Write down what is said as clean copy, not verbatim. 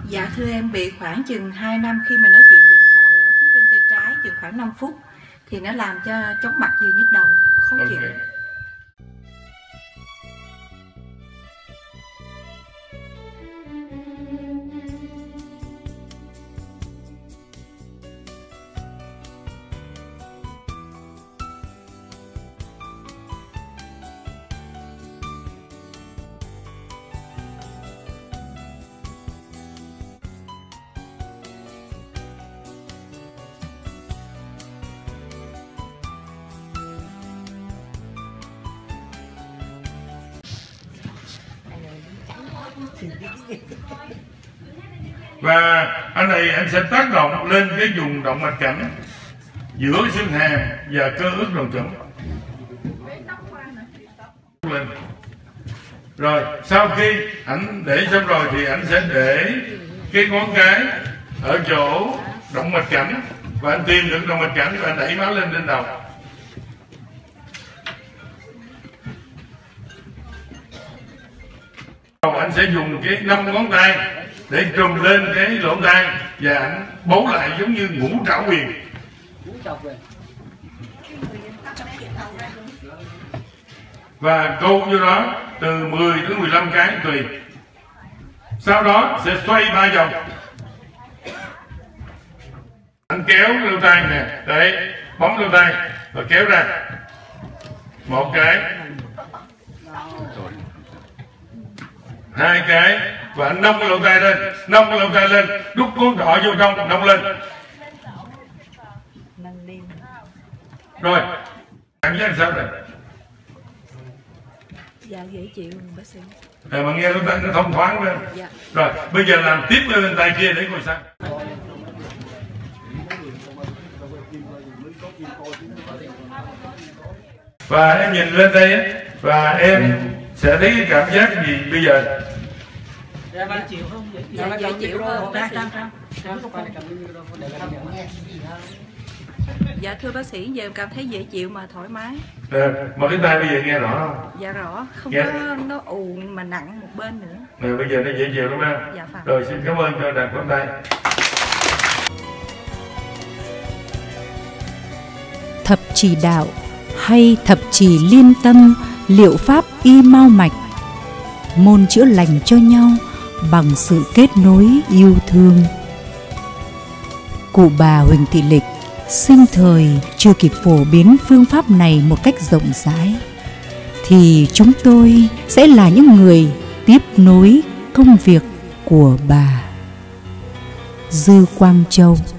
Dạ thưa em, bị khoảng chừng 2 năm khi mà nói chuyện điện thoại ở phía bên tay trái chừng khoảng 5 phút thì nó làm cho chóng mặt vừa nhức đầu, khó chịu. Và anh này anh sẽ tác động lên cái vùng động mạch cảnh giữa xương hàm và cơ ức đồng trũng lên. Rồi sau khi anh để xong rồi thì anh sẽ để cái ngón cái ở chỗ động mạch cảnh và anh tìm được động mạch cảnh và anh đẩy máu lên trên đầu. Anh sẽ dùng cái 5 ngón tay để trùm lên cái lỗ tai và anh bấu lại giống như ngũ trảo quyền. Và câu vô đó từ 10 đến 15 cái tùy. Sau đó sẽ xoay 3 vòng. Anh kéo lỗ tai nè, đấy, bấm lỗ tai và kéo ra. Một cái, 2 cái, và anh nâng cái lỗ tai lên, nâng cái lỗ tai lên, đút ngón trỏ vô trong, nâng lên. Rồi, cảm giác sao rồi? Dạ dễ chịu bác sĩ. Mà nghe lỗ tai nó thông thoáng lên. Dạ. Rồi, bây giờ làm tiếp lên tay kia để coi sao. Và em nhìn lên đây và em sẽ thấy cái cảm giác gì bây giờ? Dễ chịu không? Dạ dễ chịu hơn bác sĩ. Dạ thưa bác sĩ, giờ em cảm thấy dễ chịu mà thoải mái. Mà cái tay bây giờ nghe rõ không? Dạ rõ, không nghe... có nó ù mà nặng một bên nữa. Bây giờ nó dễ chịu đúng không? Dạ phải. Rồi xin cảm ơn cho đàn pháo tay. Thập chỉ đạo hay thập chỉ liên tâm, liệu pháp y mau mạch, môn chữa lành cho nhau bằng sự kết nối yêu thương. Cụ bà Huỳnh Thị Lịch sinh thời chưa kịp phổ biến phương pháp này một cách rộng rãi, thì chúng tôi sẽ là những người tiếp nối công việc của bà. Dư Quang Châu.